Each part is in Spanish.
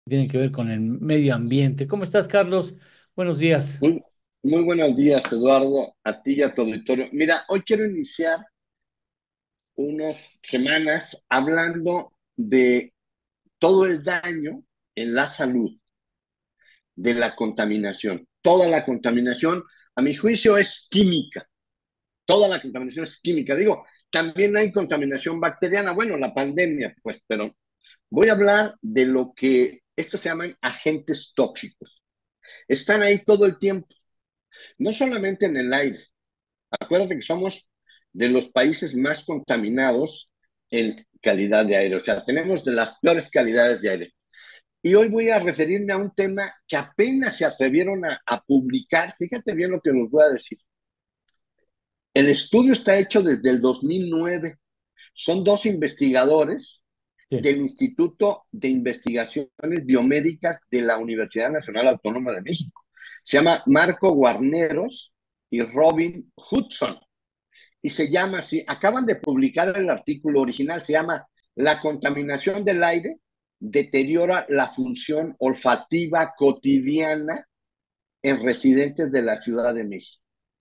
Tiene que ver con el medio ambiente. ¿Cómo estás, Carlos? Buenos días. Muy, muy buenos días, Eduardo, a ti y a tu auditorio. Mira, hoy quiero iniciar unas semanas hablando de todo el daño en la salud de la contaminación. Toda la contaminación, a mi juicio, es química. Toda la contaminación es química. Digo, también hay contaminación bacteriana. Bueno, la pandemia, pues, pero voy a hablar de lo que estos se llaman agentes tóxicos. Están ahí todo el tiempo, no solamente en el aire. Acuérdate que somos de los países más contaminados en calidad de aire, o sea, tenemos de las peores calidades de aire. Y hoy voy a referirme a un tema que apenas se atrevieron a publicar. Fíjate bien lo que nos voy a decir. El estudio está hecho desde el 2009. Son dos investigadores Sí. del Instituto de Investigaciones Biomédicas de la Universidad Nacional Autónoma de México. Se llama Marco Guarneros y Robin Hudson. Y se llama así, acaban de publicar el artículo original, se llama La contaminación del aire deteriora la función olfativa cotidiana en residentes de la Ciudad de México.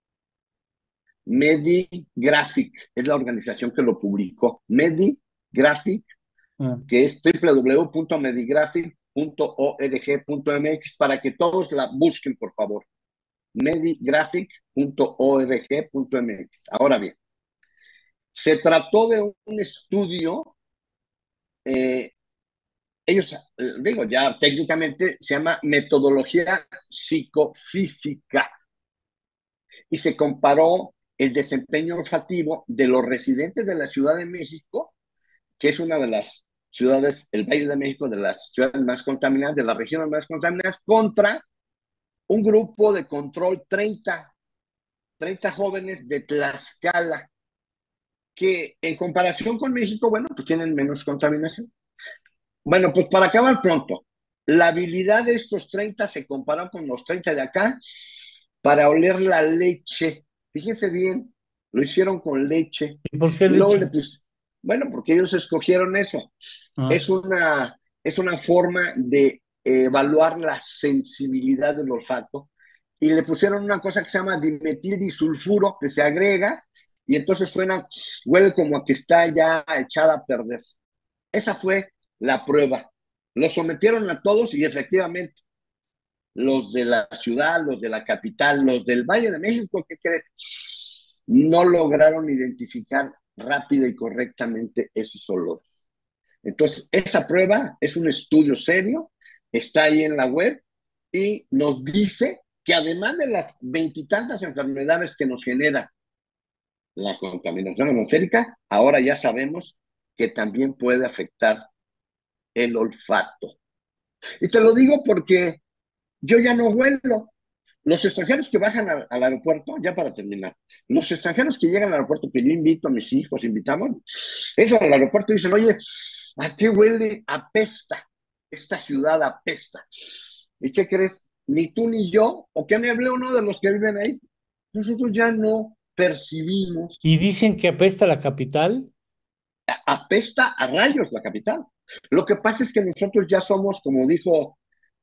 Medigraphic es la organización que lo publicó. Medigraphic, Ah, que es www.medigraphic.org.mx para que todos la busquen, por favor. Medigraphic.org.mx. Ahora bien, se trató de un estudio, eh, ellos, digo, ya técnicamente se llama metodología psicofísica y se comparó el desempeño olfativo de los residentes de la Ciudad de México, que es una de las ciudades, el Valle de México, de las ciudades más contaminadas, de las regiones más contaminadas, contra un grupo de control, treinta jóvenes de Tlaxcala, que en comparación con México, bueno, pues tienen menos contaminación. Bueno, pues para acabar pronto, la habilidad de estos 30 se compara con los 30 de acá para oler la leche. Fíjense bien, lo hicieron con leche. ¿y por qué Y luego leche? le puse, bueno, porque ellos escogieron eso. Ah, Es una forma de evaluar la sensibilidad del olfato. Y le pusieron una cosa que se llama dimetildisulfuro, que se agrega, y entonces huele como a que está ya echada a perder. Esa fue la prueba. Los sometieron a todos y efectivamente los de la ciudad, los de la capital, los del Valle de México, ¿qué crees? No lograron identificar rápida y correctamente esos olores. Entonces, esa prueba es un estudio serio, está ahí en la web y nos dice que además de las veintitantas enfermedades que nos genera la contaminación atmosférica, ahora ya sabemos que también puede afectar el olfato. Y te lo digo porque yo ya no huelo. Los extranjeros que bajan al aeropuerto, ya para terminar, los extranjeros que llegan al aeropuerto, que yo invito a mis hijos, invitamos, entran al aeropuerto y dicen, oye, ¿a qué huele? Apesta. Esta ciudad apesta. ¿Y qué crees? Ni tú ni yo, o que me hablé uno de los que viven ahí, nosotros ya no percibimos. y dicen que apesta la capital. Apesta a rayos la capital. Lo que pasa es que nosotros ya somos, como dijo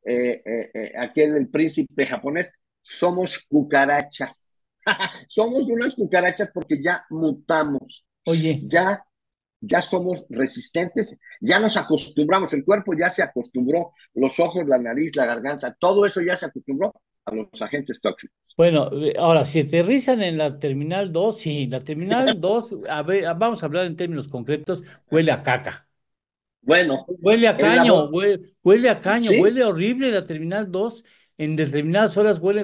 aquel el príncipe japonés, somos cucarachas. Somos unas cucarachas porque ya mutamos, Oye, ya, ya somos resistentes, ya nos acostumbramos, el cuerpo ya se acostumbró, los ojos, la nariz, la garganta, todo eso ya se acostumbró a los agentes tóxicos. bueno, ahora, si aterrizan en la Terminal 2, sí, la Terminal 2, a ver, vamos a hablar en términos concretos, huele a caca. Bueno, Huele a en la caño, voz, huele a caño, sí, huele horrible la Terminal 2. En determinadas horas huele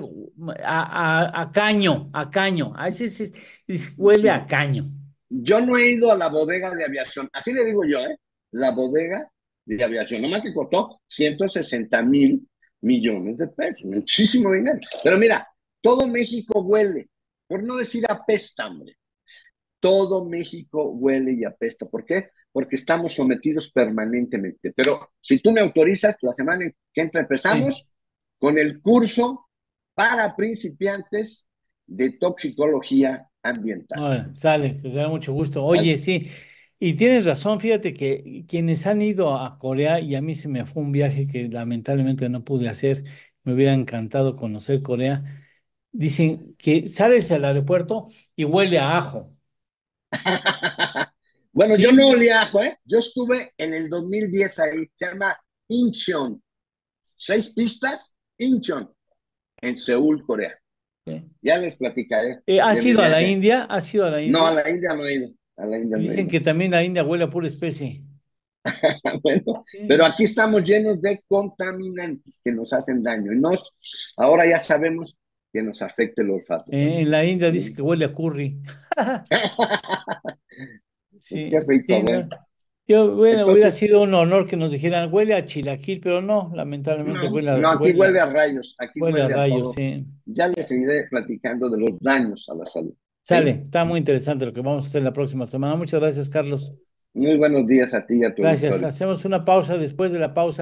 a caño, a caño. A veces huele a caño. yo no he ido a la bodega de aviación, así le digo yo, ¿eh? La bodega de aviación, nomás que costó 160,000 millones de pesos, muchísimo dinero. Pero mira, todo México huele, por no decir apesta, hombre. Todo México huele y apesta. ¿Por qué? Porque estamos sometidos permanentemente. Pero si tú me autorizas, la semana que entra Sí. empezamos con el curso para principiantes de toxicología ambiental. Bueno, sale, pues da mucho gusto. ¿Vale? Oye, sí. Y tienes razón, fíjate que quienes han ido a Corea, y a mí se me fue un viaje que lamentablemente no pude hacer, me hubiera encantado conocer Corea, dicen que sales al aeropuerto y huele a ajo. Bueno, yo no Sí, olía ajo, ¿eh? Yo estuve en el 2010 ahí, se llama Incheon, 6 pistas, Incheon, en Seúl, Corea. sí. Ya les platicaré de ¿Has mi ido a la viaje. India? ¿Has ido a la No, a India? la India no he ido, a la India Y no he dicen ido. que también la India huele a pura especie. Bueno, pero Sí. aquí estamos llenos de contaminantes que nos hacen daño. Y ahora ya sabemos que nos afecta el olfato también. En la India dice ¿Sí? que huele a curry. Qué Sí, rico, sí, güey. no. Yo, bueno, hubiera Entonces, sido un honor que nos dijeran, huele a chilaquil, pero no, lamentablemente no, no, aquí huele a rayos, aquí huele a huele a rayos, todo. sí. Ya les seguiré platicando de los daños a la salud. Sale, ¿Sí? está muy interesante lo que vamos a hacer la próxima semana. Muchas gracias, Carlos. Muy buenos días a ti y a tu Gracias. auditorio. Hacemos una pausa después de la pausa.